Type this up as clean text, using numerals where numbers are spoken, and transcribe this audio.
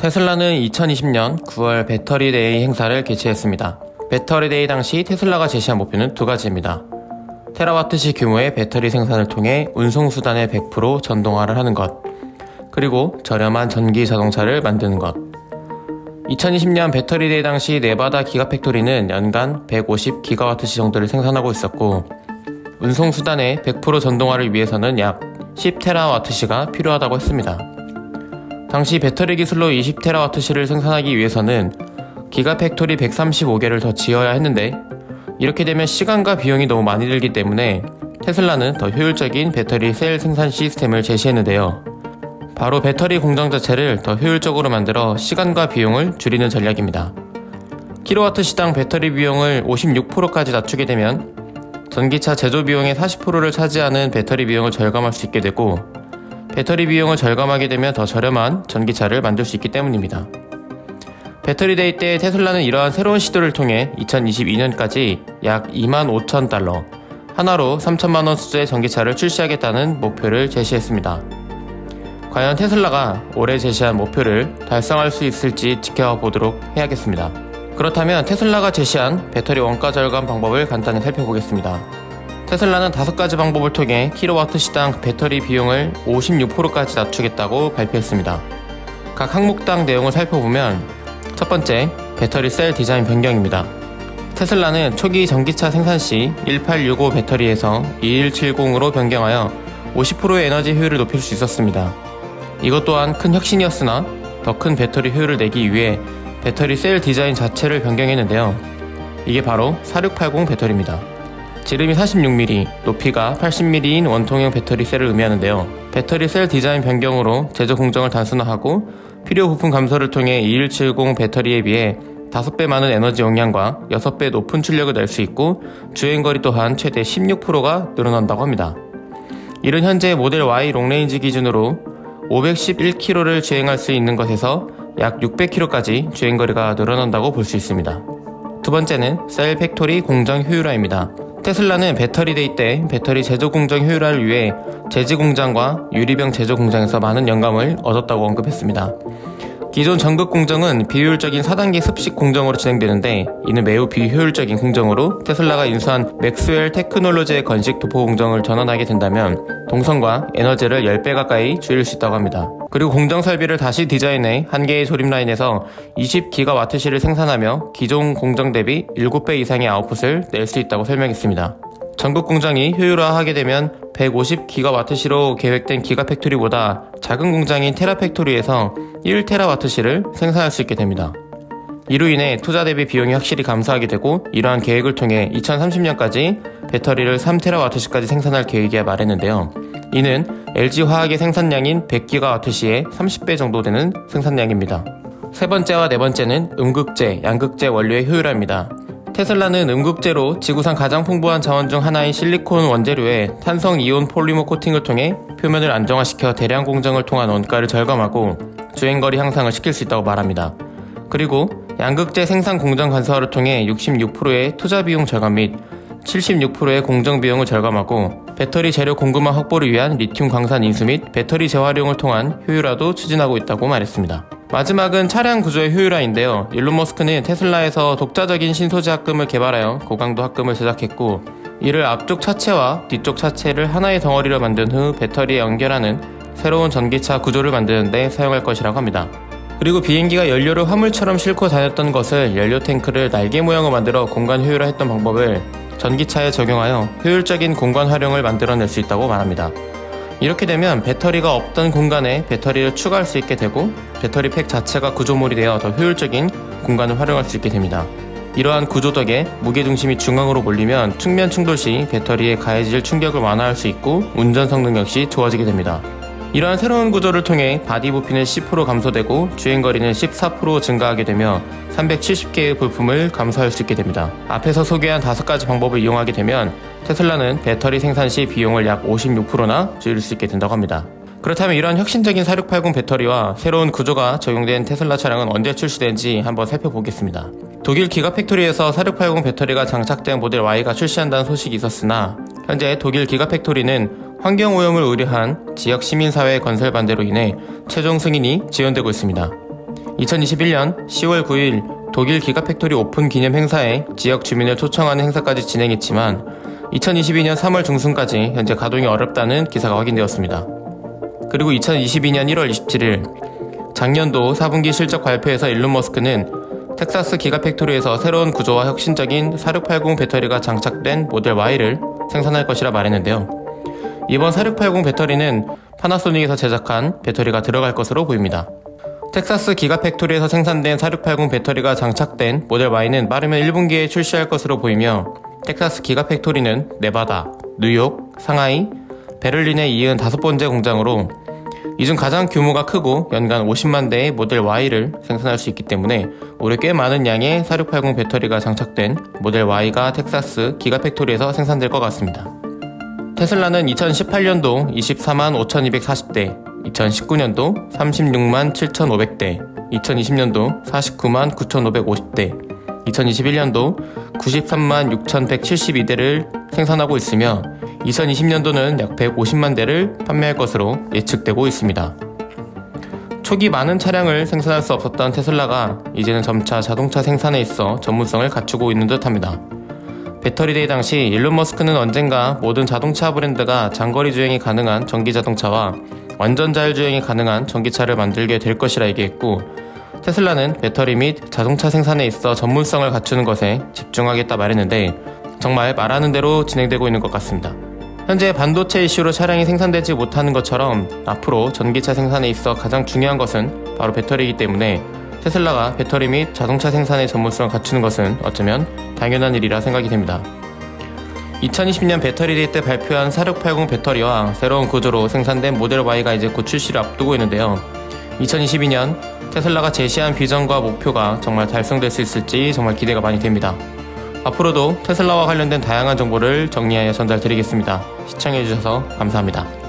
테슬라는 2020년 9월 배터리데이 행사를 개최했습니다. 배터리데이 당시 테슬라가 제시한 목표는 두 가지입니다. 테라와트시 규모의 배터리 생산을 통해 운송수단의 100% 전동화를 하는 것, 그리고 저렴한 전기 자동차를 만드는 것. 2020년 배터리데이 당시 네바다 기가팩토리는 연간 150기가와트시 정도를 생산하고 있었고, 운송수단의 100% 전동화를 위해서는 약 10테라와트시가 필요하다고 했습니다. 당시 배터리 기술로 20테라와트시를 생산하기 위해서는 기가팩토리 135개를 더 지어야 했는데, 이렇게 되면 시간과 비용이 너무 많이 들기 때문에 테슬라는 더 효율적인 배터리 셀 생산 시스템을 제시했는데요. 바로 배터리 공장 자체를 더 효율적으로 만들어 시간과 비용을 줄이는 전략입니다. 킬로와트 시당 배터리 비용을 56%까지 낮추게 되면 전기차 제조 비용의 40%를 차지하는 배터리 비용을 절감할 수 있게 되고, 배터리 비용을 절감하게 되면 더 저렴한 전기차를 만들 수 있기 때문입니다. 배터리데이 때 테슬라는 이러한 새로운 시도를 통해 2022년까지 약 25,000달러, 하나로 3천만원 수준의 전기차를 출시하겠다는 목표를 제시했습니다. 과연 테슬라가 올해 제시한 목표를 달성할 수 있을지 지켜보도록 해야겠습니다. 그렇다면 테슬라가 제시한 배터리 원가 절감 방법을 간단히 살펴보겠습니다. 테슬라는 5가지 방법을 통해 킬로와트 시당 배터리 비용을 56%까지 낮추겠다고 발표했습니다. 각 항목당 내용을 살펴보면, 첫 번째, 배터리 셀 디자인 변경입니다. 테슬라는 초기 전기차 생산 시 1865 배터리에서 2170으로 변경하여 50%의 에너지 효율을 높일 수 있었습니다. 이것 또한 큰 혁신이었으나 더 큰 배터리 효율을 내기 위해 배터리 셀 디자인 자체를 변경했는데요. 이게 바로 4680 배터리입니다. 지름이 46mm, 높이가 80mm인 원통형 배터리 셀을 의미하는데요. 배터리 셀 디자인 변경으로 제조 공정을 단순화하고 필요 부품 감소를 통해 2170 배터리에 비해 5배 많은 에너지 용량과 6배 높은 출력을 낼 수 있고, 주행거리 또한 최대 16%가 늘어난다고 합니다. 이는 현재 모델 Y 롱레인지 기준으로 511km를 주행할 수 있는 것에서 약 600km까지 주행거리가 늘어난다고 볼 수 있습니다. 두 번째는 셀 팩토리 공정 효율화입니다. 테슬라는 배터리데이 때 배터리 제조 공정 효율화를 위해 제지 공장과 유리병 제조 공장에서 많은 영감을 얻었다고 언급했습니다. 기존 전극 공정은 비효율적인 4단계 습식 공정으로 진행되는데, 이는 매우 비효율적인 공정으로 테슬라가 인수한 맥스웰 테크놀로지의 건식 도포 공정을 전환하게 된다면 동선과 에너지를 10배 가까이 줄일 수 있다고 합니다. 그리고 공정 설비를 다시 디자인해 한 개의 조립 라인에서 20기가와트시를 생산하며 기존 공정 대비 7배 이상의 아웃풋을 낼 수 있다고 설명했습니다. 전국 공장이 효율화하게 되면 150기가와트시로 계획된 기가팩토리보다 작은 공장인 테라팩토리에서 1테라와트시를 생산할 수 있게 됩니다. 이로 인해 투자 대비 비용이 확실히 감소하게 되고, 이러한 계획을 통해 2030년까지 배터리를 3테라와트시까지 생산할 계획이야 말했는데요. 이는 LG화학의 생산량인 100기가와트시의 30배 정도 되는 생산량입니다. 세 번째와 네 번째는 음극재, 양극재 원료의 효율화입니다. 테슬라는 음극재로 지구상 가장 풍부한 자원 중 하나인 실리콘 원재료에 탄성 이온 폴리머 코팅을 통해 표면을 안정화시켜 대량 공정을 통한 원가를 절감하고 주행거리 향상을 시킬 수 있다고 말합니다. 그리고 양극재 생산 공정 간소화를 통해 66%의 투자 비용 절감 및 76%의 공정 비용을 절감하고, 배터리 재료 공급망 확보를 위한 리튬 광산 인수 및 배터리 재활용을 통한 효율화도 추진하고 있다고 말했습니다. 마지막은 차량 구조의 효율화인데요. 일론 머스크는 테슬라에서 독자적인 신소재 합금을 개발하여 고강도 합금을 제작했고, 이를 앞쪽 차체와 뒤쪽 차체를 하나의 덩어리로 만든 후 배터리에 연결하는 새로운 전기차 구조를 만드는 데 사용할 것이라고 합니다. 그리고 비행기가 연료를 화물처럼 싣고 다녔던 것을 연료 탱크를 날개 모양으로 만들어 공간 효율화했던 방법을 전기차에 적용하여 효율적인 공간 활용을 만들어낼 수 있다고 말합니다. 이렇게 되면 배터리가 없던 공간에 배터리를 추가할 수 있게 되고, 배터리 팩 자체가 구조물이 되어 더 효율적인 공간을 활용할 수 있게 됩니다. 이러한 구조 덕에 무게중심이 중앙으로 몰리면 측면 충돌 시 배터리에 가해질 충격을 완화할 수 있고, 운전 성능 역시 좋아지게 됩니다. 이러한 새로운 구조를 통해 바디 부피는 10% 감소되고 주행거리는 14% 증가하게 되며 370개의 부품을 감소할 수 있게 됩니다. 앞에서 소개한 5가지 방법을 이용하게 되면 테슬라는 배터리 생산 시 비용을 약 56%나 줄일 수 있게 된다고 합니다. 그렇다면 이러한 혁신적인 4680 배터리와 새로운 구조가 적용된 테슬라 차량은 언제 출시되는지 한번 살펴보겠습니다. 독일 기가팩토리에서 4680 배터리가 장착된 모델 Y가 출시한다는 소식이 있었으나, 현재 독일 기가팩토리는 환경오염을 우려한 지역 시민사회 건설 반대로 인해 최종 승인이 지연되고 있습니다. 2021년 10월 9일 독일 기가팩토리 오픈 기념 행사에 지역 주민을 초청하는 행사까지 진행했지만 2022년 3월 중순까지 현재 가동이 어렵다는 기사가 확인되었습니다. 그리고 2022년 1월 27일 작년도 4분기 실적 발표에서 일론 머스크는 텍사스 기가팩토리에서 새로운 구조와 혁신적인 4680 배터리가 장착된 모델 Y를 생산할 것이라 말했는데요. 이번 4680 배터리는 파나소닉에서 제작한 배터리가 들어갈 것으로 보입니다. 텍사스 기가팩토리에서 생산된 4680 배터리가 장착된 모델 Y는 빠르면 1분기에 출시할 것으로 보이며 텍사스 기가팩토리는 네바다, 뉴욕, 상하이, 베를린에 이은 5번째 공장으로 이 중 가장 규모가 크고 연간 50만 대의 모델 Y를 생산할 수 있기 때문에 올해 꽤 많은 양의 4680 배터리가 장착된 모델 Y가 텍사스 기가팩토리에서 생산될 것 같습니다. 테슬라는 2018년도 24만 5240대, 2019년도 36만 7500대, 2020년도 49만 9550대, 2021년도 93만 6172대를 생산하고 있으며 2020년도는 약 150만 대를 판매할 것으로 예측되고 있습니다. 초기 많은 차량을 생산할 수 없었던 테슬라가 이제는 점차 자동차 생산에 있어 전문성을 갖추고 있는 듯합니다. 배터리데이 당시 일론 머스크는 언젠가 모든 자동차 브랜드가 장거리 주행이 가능한 전기자동차와 완전 자율주행이 가능한 전기차를 만들게 될 것이라 얘기했고, 테슬라는 배터리 및 자동차 생산에 있어 전문성을 갖추는 것에 집중하겠다 말했는데 정말 말하는 대로 진행되고 있는 것 같습니다. 현재 반도체 이슈로 차량이 생산되지 못하는 것처럼 앞으로 전기차 생산에 있어 가장 중요한 것은 바로 배터리이기 때문에 테슬라가 배터리 및 자동차 생산의 전문성을 갖추는 것은 어쩌면 당연한 일이라 생각이 됩니다. 2020년 배터리데이 때 발표한 4680 배터리와 새로운 구조로 생산된 모델 Y가 이제 곧 출시를 앞두고 있는데요. 2022년 테슬라가 제시한 비전과 목표가 정말 달성될 수 있을지 정말 기대가 많이 됩니다. 앞으로도 테슬라와 관련된 다양한 정보를 정리하여 전달드리겠습니다. 시청해주셔서 감사합니다.